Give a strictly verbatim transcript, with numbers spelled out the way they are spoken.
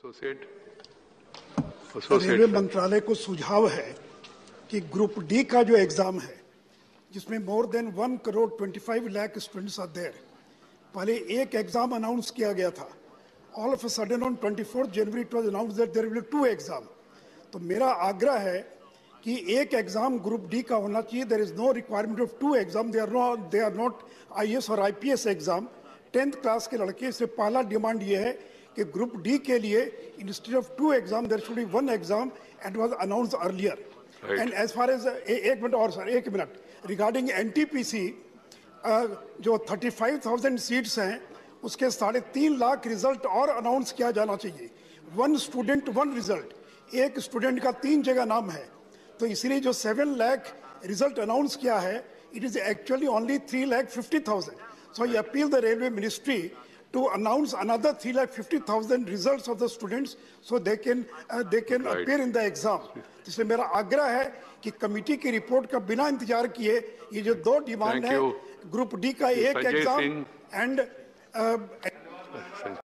Associate railway मंत्रालय को सुझाव है कि ग्रुप डी का जो एग्जाम है जिसमें more than one crore twenty five lakh students are there, पहले एक एग्जाम अनाउंस किया गया था। All of a sudden on twenty fourth January it was announce that there will be two exam. तो मेरा आग्रह है कि एक एग्जाम ग्रुप डी का होना चाहिए। There is no requirement of two exam. They are not they are not I A S और I P S exam. Tenth class के लड़के से पहला डिमांड ये है कि ग्रुप डी के लिए instead of two exam there should be one exam and was announced earlier. And as far as एक मिनट और सर एक minute regarding N T P C जो थर्टी फाइव थाउजेंड सीट्स हैं उसके साढ़े तीन लाख रिजल्ट और अनाउंस किया जाना चाहिए। वन स्टूडेंट वन रिजल्ट, एक स्टूडेंट का तीन जगह नाम है, तो इसलिए जो सेवन लाख रिजल्ट अनाउंस किया है it is actually only three lakh fifty thousand. So I appeal the railway ministry to announce another three lakh fifty thousand results of the students so they can uh, they can right. appear in the exam. इसलिए मेरा आग्रह है कि committee की report का बिना इंतजार किए ये जो दो डिमांड है ग्रुप डी का एक एग्जाम एंड